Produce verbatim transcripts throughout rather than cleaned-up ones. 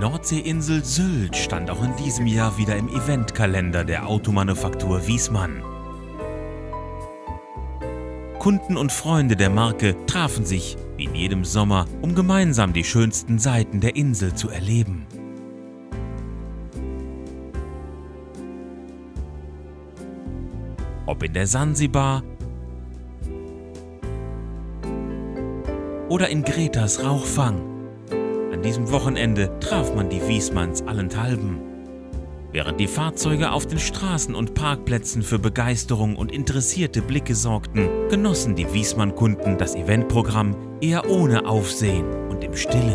Nordseeinsel Sylt stand auch in diesem Jahr wieder im Eventkalender der Automanufaktur Wiesmann. Kunden und Freunde der Marke trafen sich, wie in jedem Sommer, um gemeinsam die schönsten Seiten der Insel zu erleben. Ob in der Sansibar oder in Gretas Rauchfang. An diesem Wochenende traf man die Wiesmanns allenthalben. Während die Fahrzeuge auf den Straßen und Parkplätzen für Begeisterung und interessierte Blicke sorgten, genossen die Wiesmann-Kunden das Eventprogramm eher ohne Aufsehen und im Stillen.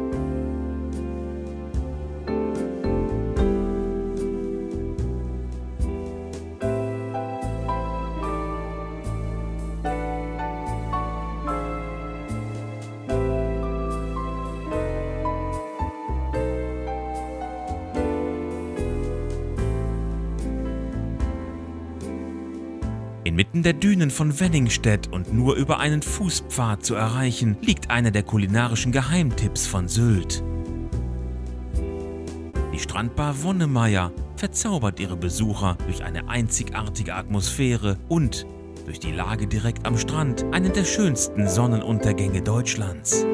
Inmitten der Dünen von Wenningstedt und nur über einen Fußpfad zu erreichen, liegt einer der kulinarischen Geheimtipps von Sylt. Die Strandbar Wonnemeier verzaubert ihre Besucher durch eine einzigartige Atmosphäre und durch die Lage direkt am Strand einen der schönsten Sonnenuntergänge Deutschlands.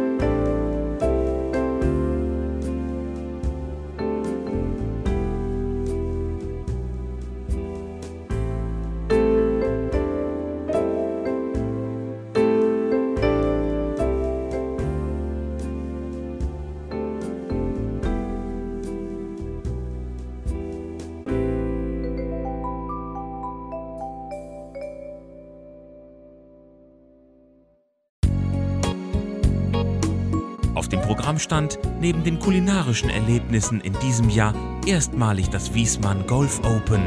Auf dem Programm stand neben den kulinarischen Erlebnissen in diesem Jahr erstmalig das Wiesmann Golf Open.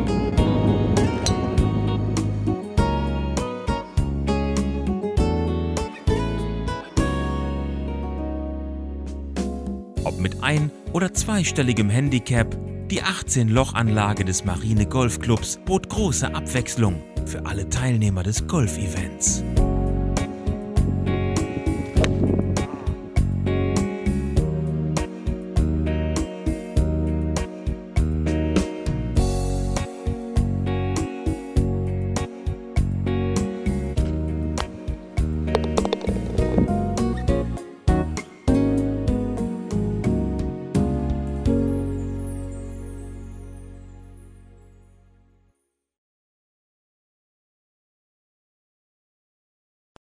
Ob mit ein- oder zweistelligem Handicap, die achtzehn-Loch-Anlage des Marine Golfclubs bot große Abwechslung für alle Teilnehmer des Golfevents.